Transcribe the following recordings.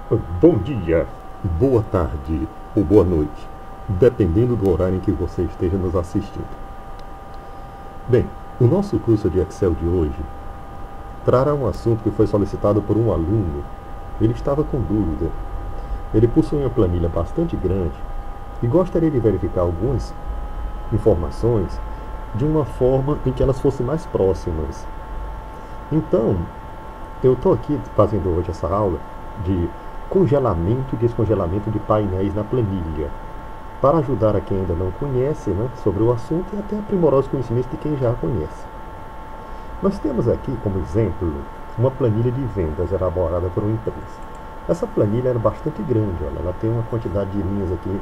Bom dia, boa tarde ou boa noite, dependendo do horário em que você esteja nos assistindo. Bem, o nosso curso de Excel de hoje trará um assunto que foi solicitado por um aluno. Ele estava com dúvida. Ele possui uma planilha bastante grande e gostaria de verificar algumas informações de uma forma em que elas fossem mais próximas. Então, eu estou aqui fazendo hoje essa aula de congelamento e descongelamento de painéis na planilha, para ajudar a quem ainda não conhece, sobre o assunto e até aprimorar os conhecimentos de quem já conhece. Nós temos aqui como exemplo uma planilha de vendas elaborada por uma empresa. Essa planilha era bastante grande, olha, ela tem uma quantidade de linhas aqui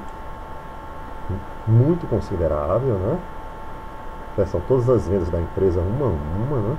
muito considerável, São todas as vendas da empresa uma a uma,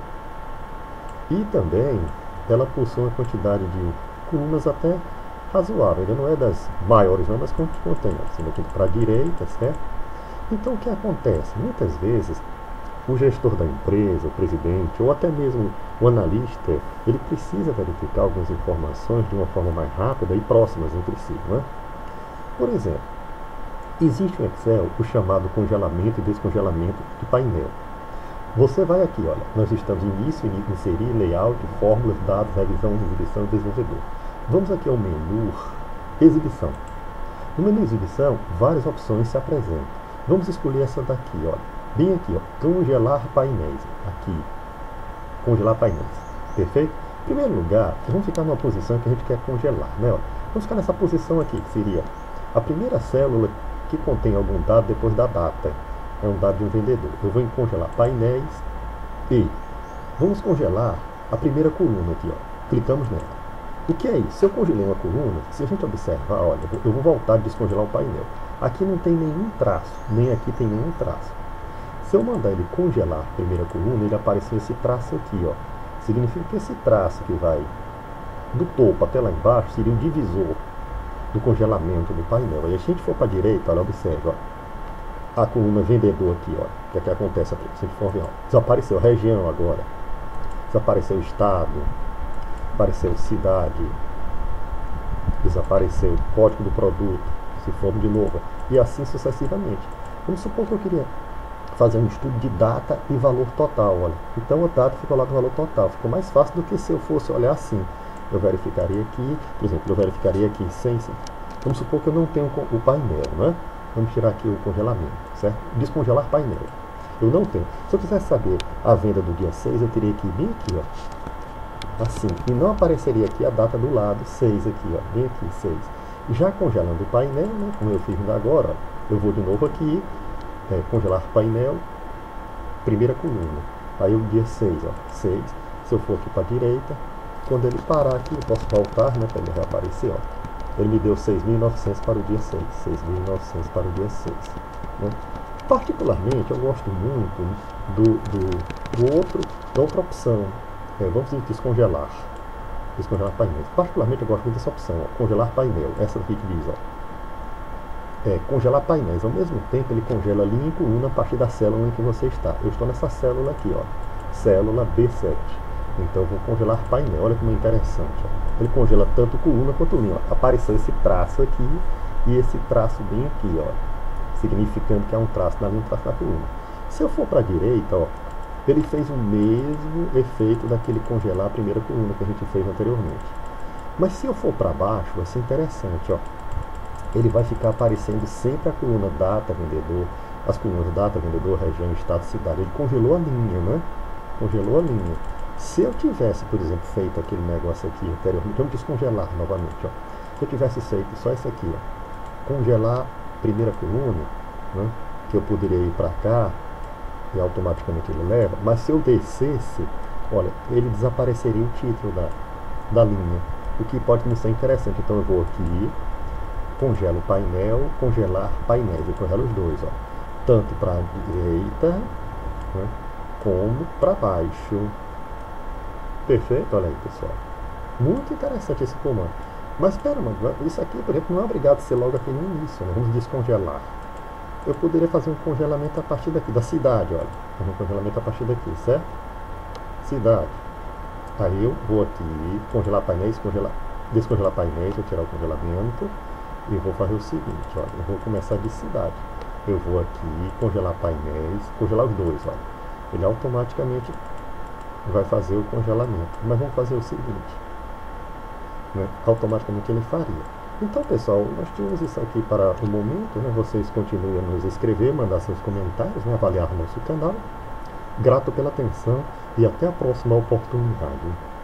E também ela possui uma quantidade de colunas até razoável, ainda não é das maiores não, mas contém, assim, aqui para a direita, certo? Então o que acontece? Muitas vezes o gestor da empresa, o presidente, ou até mesmo o analista, ele precisa verificar algumas informações de uma forma mais rápida e próximas entre si, Por exemplo, existe no Excel o chamado congelamento e descongelamento de painel. Você vai aqui, olha, nós estamos em início, inserir, layout, fórmulas, dados, revisão, exibição e desenvolvedor. Vamos aqui ao menu exibição. No menu exibição, várias opções se apresentam. Vamos escolher essa daqui, olha, bem aqui, congelar painéis. Aqui, congelar painéis, perfeito? Em primeiro lugar, vamos ficar numa posição que a gente quer congelar, Vamos ficar nessa posição aqui, que seria a primeira célula que contém algum dado depois da data. É um dado de um vendedor. Eu vou em congelar painéis e vamos congelar a primeira coluna aqui, Clicamos nela. O que é isso? Se eu congelei uma coluna, se a gente observar, olha, eu vou voltar a descongelar o painel. Aqui não tem nenhum traço, nem aqui tem nenhum traço. Se eu mandar ele congelar a primeira coluna, ele apareceu esse traço aqui, Significa que esse traço que vai do topo até lá embaixo seria o divisor do congelamento do painel. Aí a gente for para a direita, olha, observa, a coluna vendedor aqui, o que é que acontece aqui? Se a gente for ver, desapareceu região agora, desapareceu estado, apareceu cidade, desapareceu código do produto, se formos de novo, e assim sucessivamente. Vamos supor que eu queria fazer um estudo de data e valor total, olha. Então a data ficou lá do valor total, ficou mais fácil do que se eu fosse olhar assim. Eu verificaria aqui, por exemplo, eu verificaria aqui sem. Vamos supor que eu não tenho o painel, Vamos tirar aqui o congelamento, certo? Descongelar painel. Eu não tenho. Se eu quisesse saber a venda do dia 6, eu teria que vir aqui, assim, e não apareceria aqui a data do lado, 6 aqui, bem aqui, 6. Já congelando o painel, como eu fiz ainda agora, eu vou de novo aqui, congelar painel, primeira coluna. Aí o dia 6, 6. Se eu for aqui para a direita, quando ele parar aqui, eu posso voltar, para ele reaparecer, Ele me deu 6.900 para o dia 6, 6.900 para o dia 6. Particularmente, eu gosto muito da outra opção. Vamos descongelar. Descongelar painel. Particularmente, eu gosto muito dessa opção, congelar painel. Essa aqui que diz, congelar painéis. Ao mesmo tempo, ele congela linha e coluna a partir da célula em que você está. Eu estou nessa célula aqui, célula B7. Então, eu vou congelar painel. Olha como é interessante. Ele congela tanto coluna quanto linha. Apareceu esse traço aqui e esse traço bem aqui, significando que é um traço na linha e um traço na coluna. Se eu for para a direita, ele fez o mesmo efeito daquele congelar a primeira coluna que a gente fez anteriormente. Mas se eu for para baixo, vai ser interessante, Ele vai ficar aparecendo sempre a coluna data, vendedor, as colunas data, vendedor, região, estado, cidade. Ele congelou a linha, Congelou a linha. Se eu tivesse, por exemplo, feito aquele negócio aqui anteriormente, vamos descongelar novamente, Se eu tivesse feito só isso aqui, congelar primeira coluna, que eu poderia ir para cá e automaticamente ele leva, mas se eu descesse, olha, ele desapareceria o título da linha, o que pode não ser interessante. Então eu vou aqui, congelo o painel, congelar painéis, eu congelo os dois, tanto para a direita, como para baixo. Perfeito? Olha aí, pessoal. Muito interessante esse comando. Mas espera, isso aqui, por exemplo, não é obrigado a ser logo aqui no início, Vamos descongelar. Eu poderia fazer um congelamento a partir daqui, da cidade, olha. Um congelamento a partir daqui, certo? Cidade. Aí eu vou aqui, congelar painéis, congelar descongelar painéis, vou tirar o congelamento e vou fazer o seguinte, olha, eu vou começar de cidade. Eu vou aqui congelar painéis, congelar os dois, olha. Ele automaticamente vai fazer o congelamento. Mas vamos fazer o seguinte, né? Automaticamente ele faria. Então, pessoal, nós tínhamos isso aqui para o momento, né? Vocês continuem a nos escrever, mandar seus comentários, né? Avaliar nosso canal. Grato pela atenção e até a próxima oportunidade.